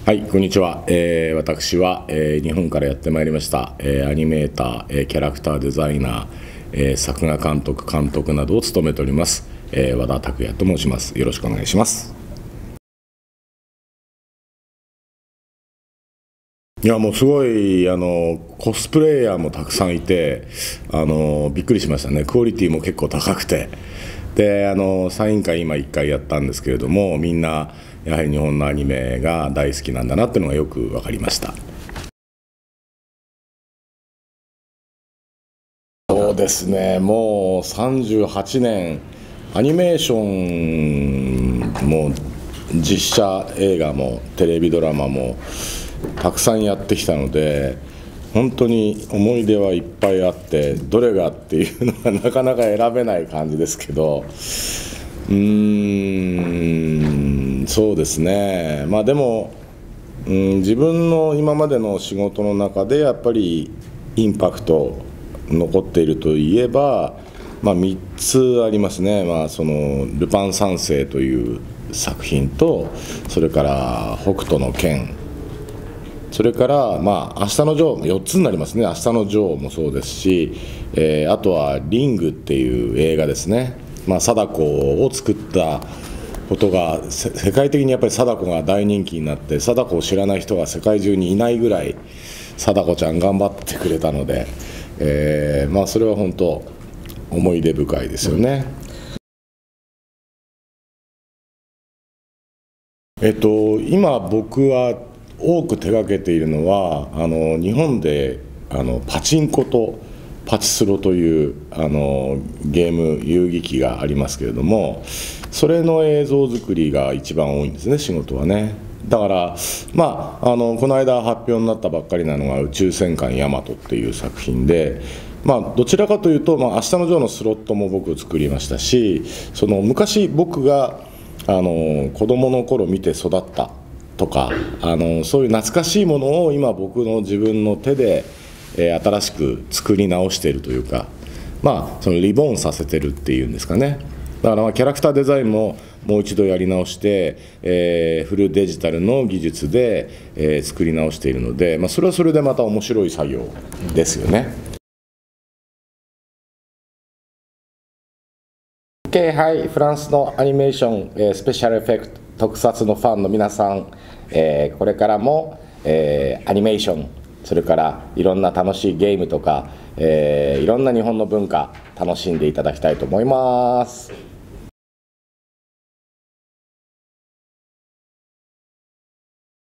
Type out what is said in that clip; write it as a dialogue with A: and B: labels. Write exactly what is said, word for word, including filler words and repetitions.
A: はい、こんにちは。えー、私は、えー、日本からやってまいりました、えー、アニメーター、えー、キャラクターデザイナー、えー、作画監督、監督などを務めております、えー、和田拓也と申します。よろしくお願いします。いやもうすごいあのコスプレイヤーもたくさんいて、あのびっくりしましたね。クオリティも結構高くて、であのサイン会今いっかいやったんですけれども、みんなやはり日本のアニメが大好きなんだなっていうのがよく分かりました。そうですね、もうさんじゅうはちねんアニメーションも実写映画もテレビドラマもたくさんやってきたので、本当に思い出はいっぱいあって、どれがっていうのがなかなか選べない感じですけど、うーんそうですね、まあでも、うん、自分の今までの仕事の中でやっぱりインパクト残っているといえば、まあ、みっつありますね。まあ、そのルパン三世という作品と、それから北斗の拳、それからまあ明日のジョー、よっつになりますね。明日のジョーもそうですし、えー、あとはリングっていう映画ですね。まあ、貞子を作ったことが世界的にやっぱり貞子が大人気になって、貞子を知らない人が世界中にいないぐらい貞子ちゃん頑張ってくれたので、えー、まあそれは本当思い出深いですよね。えっと今僕は多く手がけているのは、あの日本であのパチンコとパチスロというあのゲーム遊戯機がありますけれども、それの映像作りが一番多いんですね、仕事はね。だからまああのこの間発表になったばっかりなのが「宇宙戦艦ヤマト」っていう作品で、まあどちらかというと、まあ、明日のジョーのスロットも僕作りましたし、その昔僕があの子供の頃見て育ったとか、あのそういう懐かしいものを今僕の自分の手で、えー、新しく作り直しているというか、まあそのリボーンさせてるっていうんですかね。だからまあキャラクターデザインももう一度やり直して、えー、フルデジタルの技術で、えー、作り直しているので、まあ、それはそれでまた面白い作業ですよね。OK、はい、フランスのアニメーション、えー、スペシャルエフェクト特撮のファンの皆さん、えー、これからも、えー、アニメーション、それからいろんな楽しいゲームとか、えー、いろんな日本の文化楽しんでいただきたいと思います。